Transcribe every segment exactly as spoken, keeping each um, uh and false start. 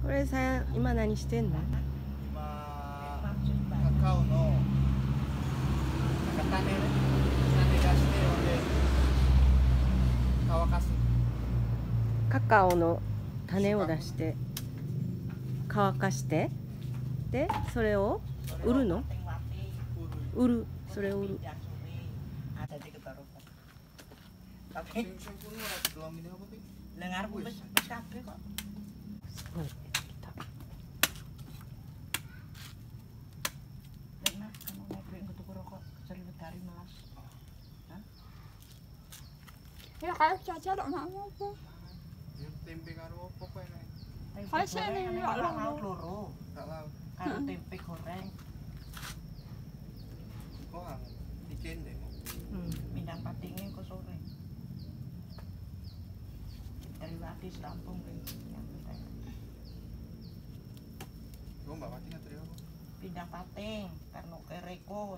これさ、今何してんの？ 今カカオのなんか種種出してで乾かす。 カカオの種を出して乾かしてでそれを売るの？売る。それを売る。 Dengar wis wis kabeh kok. Oh, Nek Mas kamu ngobrol ke tuku rokok keceriwet dari Mas. Hah? Ya kayak caca tak mau apa. Tempe karo opo kowe nek? Kayak sini enggak Ora laut. laut loro. Gak laut. Karo tempe goreng. Kok ang bikin deh. Hmm. Mindang patingin kok sore. Dari Wati Lampung kan. Kok Mbak Wati ngatri apa? Pindang pating karena kereko.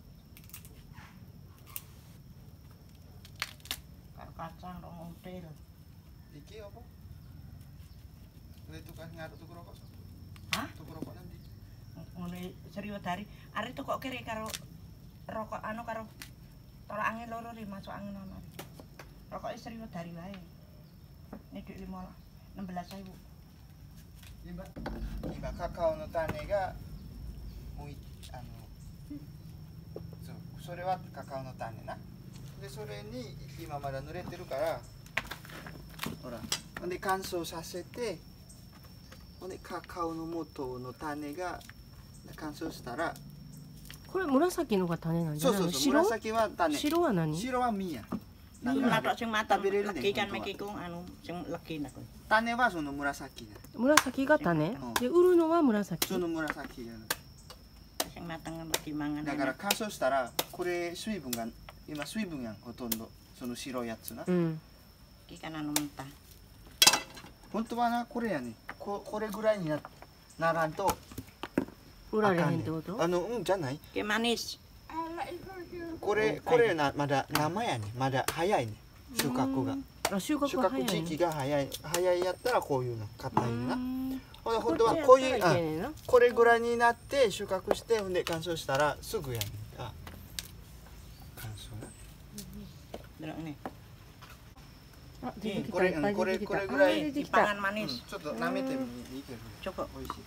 Karo kacang rong model. Iki apa? Lek tukang ngarep tuku rokok. Hah? Tuku rokok nanti. Ngene Seriwet dari. Ari tuh kok kiri karo rokok anu karo tolak angin loro ri masuk angin ana. Rokok Seriwet dari wae. Ini duit lima enam belas ribu. Imba, imba kakaoの種がもういあのそうそれはカカオの種な。でそれに今まだ濡れてるからほらほんで乾燥させてほんでカカオの元の種が乾燥したらこれ紫のが種なんじゃないの？ そうそうそう紫は種白は何？ 白は実や。 Matok sing mateng legi kan meki ku anu sing legi nak. 種はその紫だ。 紫が種うんで売るのは紫。 その紫や。 Sing mateng legi mangan. だから乾燥したらこれ水分が今水分やんほとんどその白いやつな。 うん。 Iki kan anu mentah. 本当はなこれやね。ここれぐらいになならんと売られへんってこと？ あのうんじゃない。 Ki manis. これこれなまだ生やね。まだ早いね。収穫が。 あ、収収穫が早いね。 穫時期が早い早いやったらこういうの硬いな。ほんで本当はここういうっちやったらいけねえな。 これぐらいになって収穫してほんで乾燥したらすぐやねんか。乾燥な。 Delok ni. あ、出てきた。 これいっぱいこれ出てきた。 これぐらいあ、出てき Pangan た。 manis. ちょっと舐めてみて。 Coba. 美味しい。舐めてみ。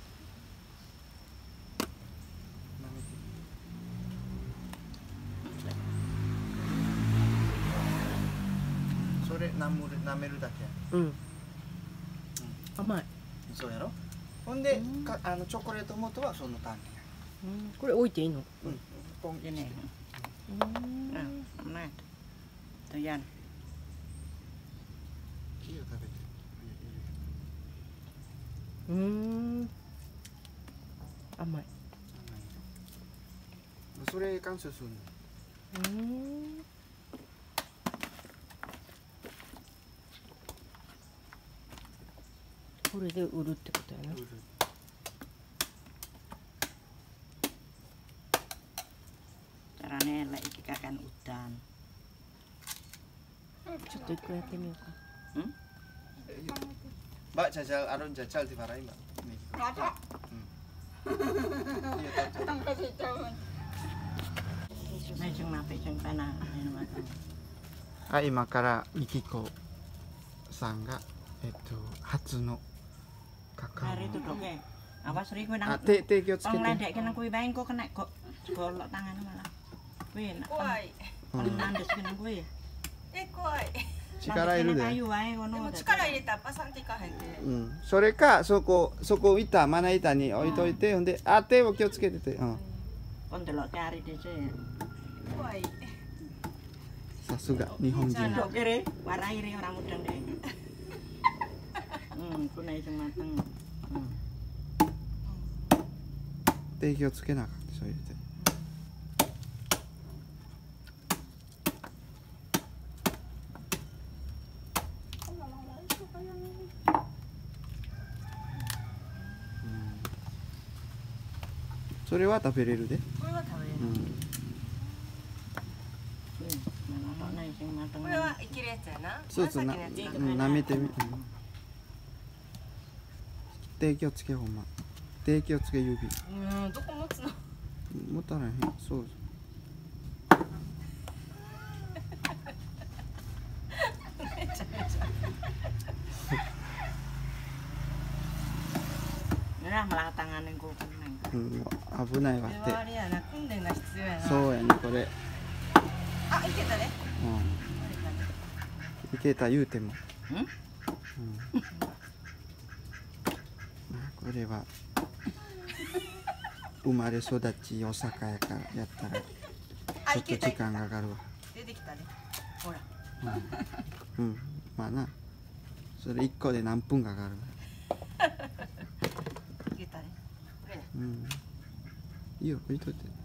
それ舐める舐めるだけ。 うん。甘い。 そうやろ。ほんでかあのチョコレート元はその種や。 これ置いていいの？ うん。ポン Ini. うん。 Nah, mana? Doyan. いいよ食べて。 うーん。甘い。 それ乾燥するの。 うーん。これで売るってことやな。 Carane lek iki kakan udan. ちょっと一個やってみようか。 Hmm? Mbak jajal Arun jajal di Farai Mbak. Nih. Caca. Hmm. Iya jajal. Tang kasih tahu. Nah, sing nape sing pana. はい今からみきこさんがえっと初のカカオ Hari itu dok e. Awas ri kowe あ nang. 手手気をつけ Wong て ngedekke nang kuwi wae engko kena kok golok tangane malah. Kuwi enak. Kuai. Nandes kena kuwi. え、怖い。 力いるで Kayu wae で ngono. も力入れたらパサンっていかへんで。 うんそれかそこそこ板まな板に置いといてほんであ手を気をつけててうん Kon delok cari dhisik. 怖い。 さすが日本人 Dok kiri, warai ri ora mudeng deh. Hmm, kunai sing mateng. Hmm. 手気をつけなあかんそう入れてそれは食べれるで。 これは食べれる。 うんこれは生きるやつやな。 そうそうな、 紫のやつうん、舐めてみ、うん、 手気をつけほんま手気をつけ指うんどこ持つの持たらへんそうめちゃめちゃ Nah, malah tangan yang gue keneng. うん危ないわってこれはあれやな訓練が必要やなそうやねこれあいけたねうんいけた言うてもうんうんこれは生まれ育ち大阪やからやったらあいけたちょっと時間がかかるわ出てきたねほらうん、うん、まあなそれいっこで何分かかるいけたねこれねうんいいよ置いといて